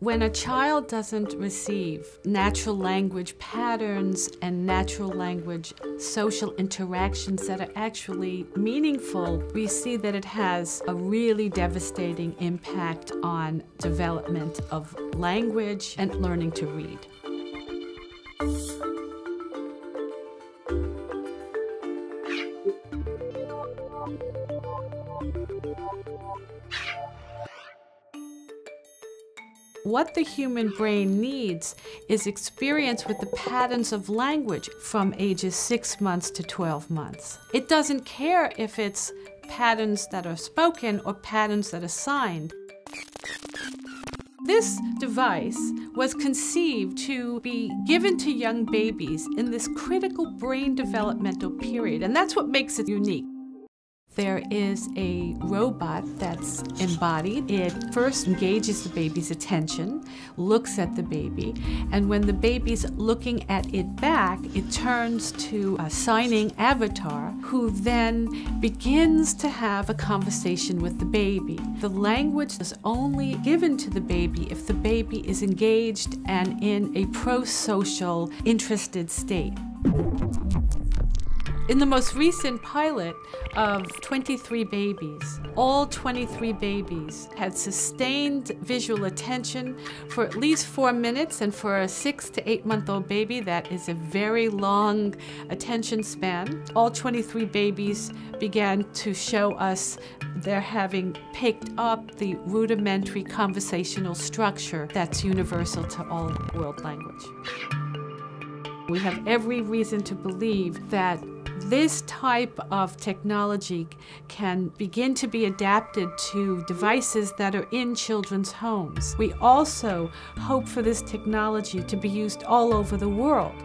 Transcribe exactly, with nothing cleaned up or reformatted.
When a child doesn't receive natural language patterns and natural language social interactions that are actually meaningful, we see that it has a really devastating impact on development of language and learning to read. What the human brain needs is experience with the patterns of language from ages six months to twelve months. It doesn't care if it's patterns that are spoken or patterns that are signed. This device was conceived to be given to young babies in this critical brain developmental period, and that's what makes it unique. There is a robot that's embodied. It first engages the baby's attention, looks at the baby, and when the baby's looking at it back, it turns to a signing avatar who then begins to have a conversation with the baby. The language is only given to the baby if the baby is engaged and in a pro-social, interested state. In the most recent pilot of twenty-three babies, all twenty-three babies had sustained visual attention for at least four minutes, and for a six to eight month old baby, that is a very long attention span. All twenty-three babies began to show us they're having picked up the rudimentary conversational structure that's universal to all world language. We have every reason to believe that this type of technology can begin to be adapted to devices that are in children's homes. We also hope for this technology to be used all over the world.